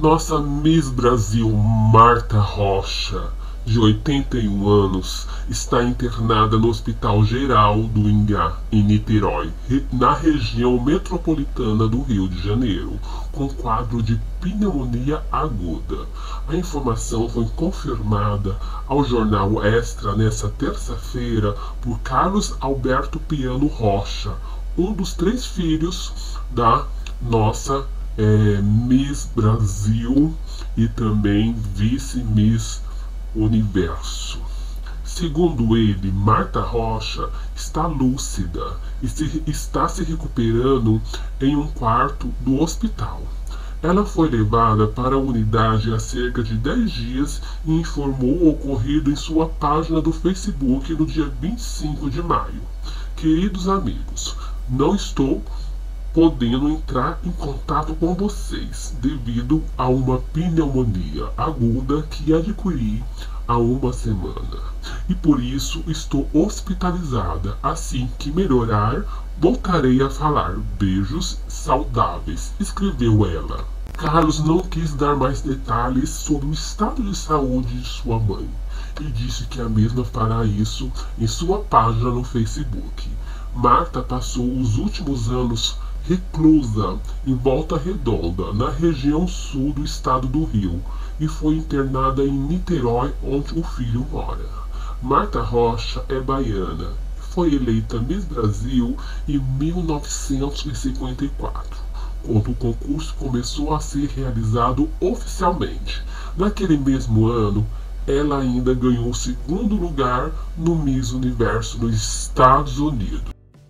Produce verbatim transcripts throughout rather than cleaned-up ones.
Nossa Miss Brasil Marta Rocha, de oitenta e um anos, está internada no Hospital Geral do Ingá, em Niterói, na região metropolitana do Rio de Janeiro, com quadro de pneumonia aguda. A informação foi confirmada ao jornal Extra nesta terça-feira por Carlos Alberto Piano Rocha, um dos três filhos da nossa é, Miss Brasil e também vice-Miss Universo. Segundo ele, Marta Rocha está lúcida e se, está se recuperando em um quarto do hospital. Ela foi levada para a unidade há cerca de dez dias e informou o ocorrido em sua página do Facebook no dia vinte e cinco de maio. Queridos amigos, não estou podendo entrar em contato com vocês devido a uma pneumonia aguda que adquiri há uma semana e por isso estou hospitalizada. Assim que melhorar, voltarei a falar. Beijos saudáveis, escreveu ela. Carlos não quis dar mais detalhes sobre o estado de saúde de sua mãe e disse que a mesma fará isso em sua página no Facebook. Marta passou os últimos anos reclusa em Volta Redonda, na região sul do estado do Rio, e foi internada em Niterói, onde o filho mora. Marta Rocha é baiana. Foi eleita Miss Brasil em mil novecentos e cinquenta e quatro, quando o concurso começou a ser realizado oficialmente. Naquele mesmo ano, ela ainda ganhou o segundo lugar no Miss Universo nos Estados Unidos.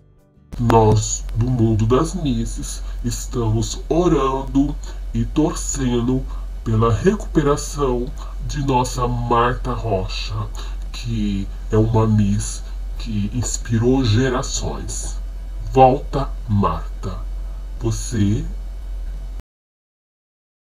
Nós, do mundo das misses, estamos orando e torcendo pela recuperação de nossa Marta Rocha, que é uma Miss que inspirou gerações. Volta, Marta. Você